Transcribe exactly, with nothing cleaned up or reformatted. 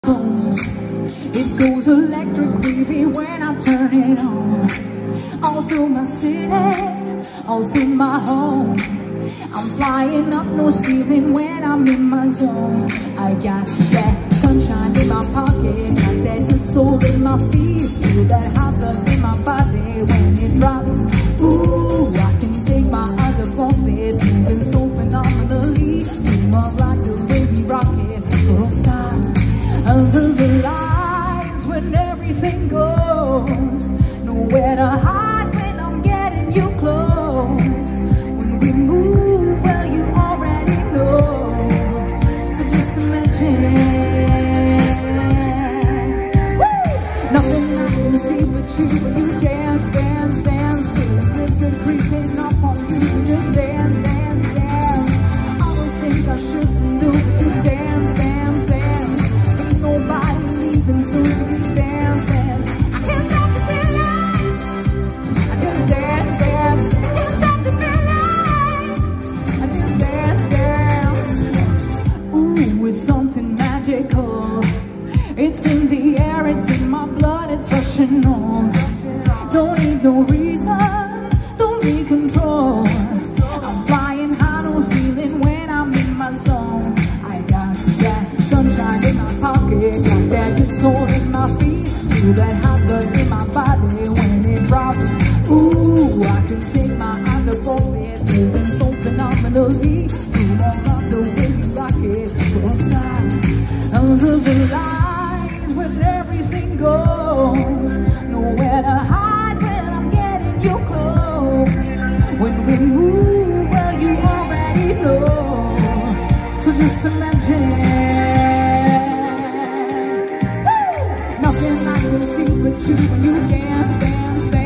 It goes electric wavy when I turn it on. All through my city, all through my home. I'm flying up no ceiling when I'm in my zone. I got that sunshine in my pocket, got that good soul in my feet, feel that hot blood in my body when it drops. Ooh, I can take my eyes off of it, moving so phenomenally. Dream of like a baby rocket, don't stop. Under the lights when everything goes, nowhere to hide when I'm getting you close. When we move, well, you already know. So just imagine. Woo! Nothing I can see but you when you dance, dance, dance. Feeling good, good creeping up on you. So just dance, dance, dance. All those things I shouldn't do, but you dance, dance, dance. Ain't nobody leaving soon, so we dancing. I can't stop the feeling. I just dance, dance. I can't stop the feeling. I just dance, dance. Ooh, it's something magical. It's in the air, it's in my blood, it's rushing on. Don't need no reason, don't need control. I'm flying high, no ceiling when I'm in my zone. I got that sunshine in my pocket, got that good soul in my feet, feel that hot blood in my body when it drops. Ooh, I can take my eyes off of it, moving so phenomenally. You won't love the way you rock it, don't stop. Under the lights when everything goes, nowhere to hide when I'm getting you close. When we move, well, you already know. So just imagine. Woo! Nothing I can see but you when you dance, dance, dance.